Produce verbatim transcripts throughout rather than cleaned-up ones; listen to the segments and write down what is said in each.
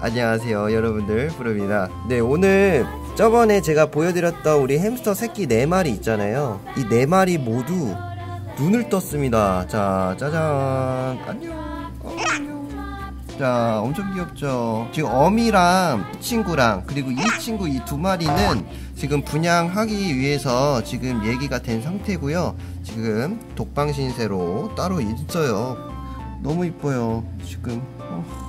안녕하세요 여러분들, 부릅니다. 네, 오늘 저번에 제가 보여드렸던 우리 햄스터 새끼 네 마리 있잖아요. 이 네 마리 모두 눈을 떴습니다. 자, 짜잔. 안녕. 어, 안녕. 자, 엄청 귀엽죠. 지금 어미랑 이 친구랑 그리고 이 친구 이 두 마리는 지금 분양하기 위해서 지금 얘기가 된 상태고요. 지금 독방 신세로 따로 있어요. 너무 이뻐요 지금. 어.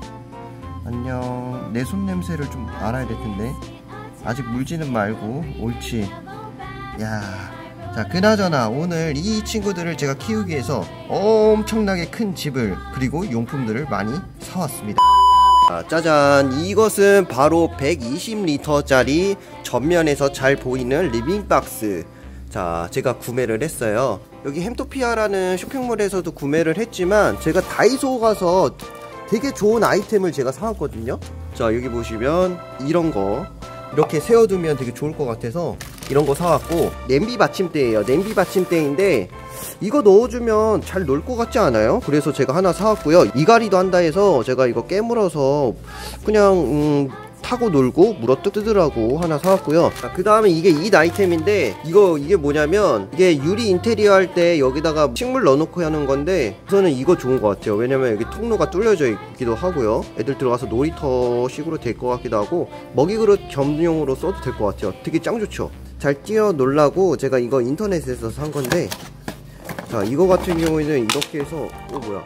안녕. 내 손 냄새를 좀 알아야 될 텐데. 아직 물지는 말고. 옳지. 야, 자, 그나저나 오늘 이 친구들을 제가 키우기 위해서 엄청나게 큰 집을 그리고 용품들을 많이 사왔습니다. 자, 짜잔. 이것은 바로 백이십 리터짜리 전면에서 잘 보이는 리빙박스. 자, 제가 구매를 했어요. 여기 햄토피아라는 쇼핑몰에서도 구매를 했지만 제가 다이소 가서 되게 좋은 아이템을 제가 사왔거든요. 자, 여기 보시면 이런거 이렇게 세워두면 되게 좋을 것 같아서 이런거 사왔고, 냄비 받침대예요. 냄비 받침대인데 이거 넣어주면 잘 놀 것 같지 않아요? 그래서 제가 하나 사왔고요. 이갈이도 한다 해서 제가 이거 깨물어서 그냥 음, 타고 놀고 물어 뜯으라고 하나 사왔고요. 그 다음에 이게 잇 아이템인데, 이거 이게 뭐냐면 이게 유리 인테리어 할 때 여기다가 식물 넣어놓고 하는 건데 우선은 이거 좋은 것 같아요. 왜냐면 여기 통로가 뚫려져 있기도 하고요. 애들 들어가서 놀이터 식으로 될 것 같기도 하고, 먹이 그릇 겸용으로 써도 될 것 같아요. 되게 짱 좋죠. 잘 뛰어 놀라고 제가 이거 인터넷에서 산 건데, 자, 이거 같은 경우에는 이렇게 해서 어 뭐야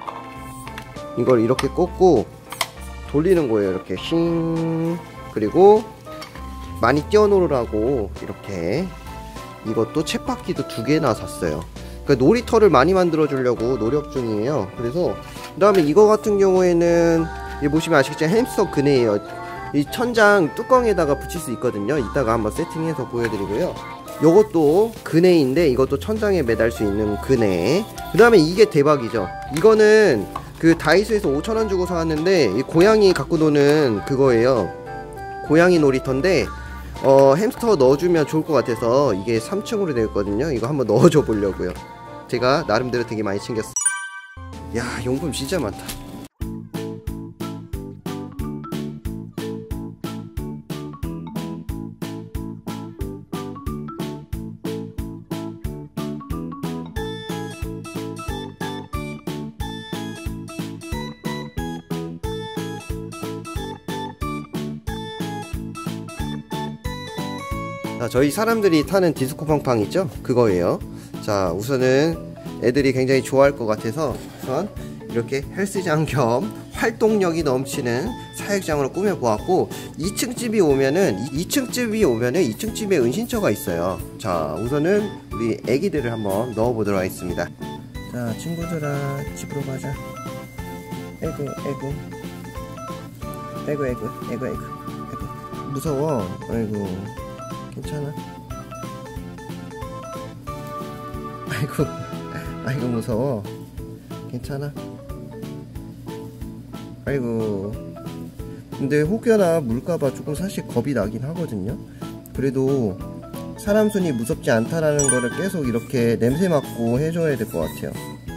이걸 이렇게 꽂고 돌리는 거예요. 이렇게 힝. 그리고 많이 뛰어놀으라고 이렇게 이것도 쳇바퀴도 두 개나 샀어요. 그러니까 놀이터를 많이 만들어 주려고 노력 중이에요. 그래서 그 다음에 이거 같은 경우에는 여기 보시면 아시겠지만 햄스터 그네예요. 이 천장 뚜껑에다가 붙일 수 있거든요. 이따가 한번 세팅해서 보여드리고요. 요것도 그네인데 이것도 천장에 매달 수 있는 그네. 그 다음에 이게 대박이죠. 이거는 그 다이소에서 오천 원 주고 사왔는데 이 고양이 갖고 노는 그거예요. 고양이 놀이터인데 어 햄스터 넣어주면 좋을 것 같아서 이게 삼 층으로 되어 있거든요. 이거 한번 넣어줘 보려고요. 제가 나름대로 되게 많이 챙겼어요. 야, 용품 진짜 많다. 자, 저희 사람들이 타는 디스코 팡팡 있죠? 그거예요. 자, 우선은 애들이 굉장히 좋아할 것 같아서 우선 이렇게 헬스장 겸 활동력이 넘치는 사육장으로 꾸며보았고, 이 층 집이 오면은 이 층 집이 오면은 이 층 집에 은신처가 있어요. 자, 우선은 우리 애기들을 한번 넣어보도록 하겠습니다. 자, 친구들아, 집으로 가자. 에구 에구 에구 에구 에구 에구 에구. 무서워. 아이고, 괜찮아. 아이고, 아이고 무서워. 괜찮아. 아이고. 근데 혹여나 물까봐 조금 사실 겁이 나긴 하거든요. 그래도 사람 손이 무섭지 않다라는 거를 계속 이렇게 냄새 맡고 해줘야 될 것 같아요.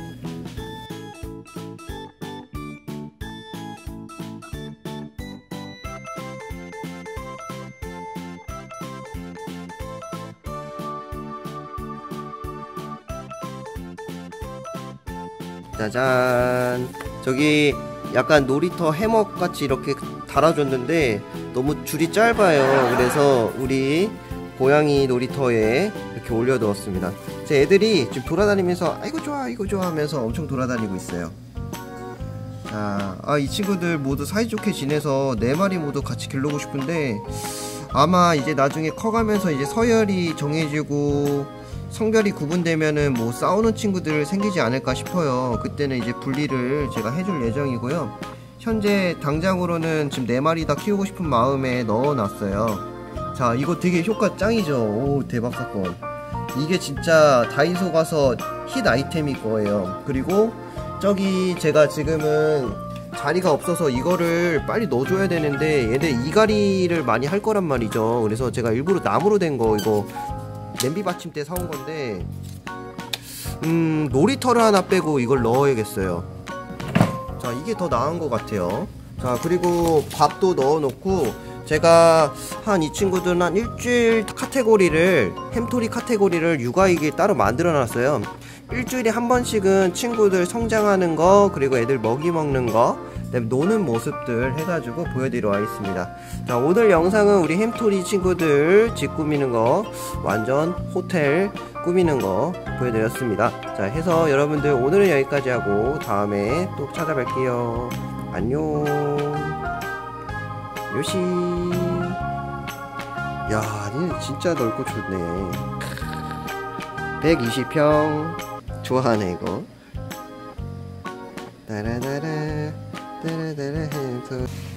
짜잔. 저기 약간 놀이터 해먹같이 이렇게 달아줬는데 너무 줄이 짧아요. 그래서 우리 고양이 놀이터에 이렇게 올려두었습니다. 제 애들이 지금 돌아다니면서 아이고 좋아 이거 좋아 하면서 엄청 돌아다니고 있어요. 자, 아, 이 친구들 모두 사이좋게 지내서 네 마리 모두 같이 기르고 싶은데 아마 이제 나중에 커가면서 이제 서열이 정해지고 성별이 구분되면은 뭐 싸우는 친구들 생기지 않을까 싶어요. 그때는 이제 분리를 제가 해줄 예정이고요. 현재 당장으로는 지금 네 마리 다 키우고 싶은 마음에 넣어놨어요. 자, 이거 되게 효과 짱이죠. 오, 대박 사건. 이게 진짜 다이소 가서 힛 아이템일 거예요. 그리고 저기 제가 지금은 자리가 없어서 이거를 빨리 넣어줘야 되는데 얘들 이갈이를 많이 할 거란 말이죠. 그래서 제가 일부러 나무로 된 거 이거 냄비 받침대 사온 건데 음 놀이터를 하나 빼고 이걸 넣어야겠어요. 자, 이게 더 나은 것 같아요. 자, 그리고 밥도 넣어 놓고, 제가 한 이 친구들은 한 일주일 카테고리를, 햄토리 카테고리를 육아이기에 따로 만들어 놨어요. 일주일에 한 번씩은 친구들 성장하는 거, 그리고 애들 먹이 먹는 거, 그다음에 노는 모습들 해가지고 보여드리러 와있습니다. 자, 오늘 영상은 우리 햄토리 친구들 집 꾸미는 거, 완전 호텔 꾸미는 거 보여드렸습니다. 자, 해서 여러분들 오늘은 여기까지 하고 다음에 또 찾아뵐게요. 안녕. 요시. 야, 니네 진짜 넓고 좋네. 백이십 평. 좋아하네 이거. 따라따라 따라따라 해서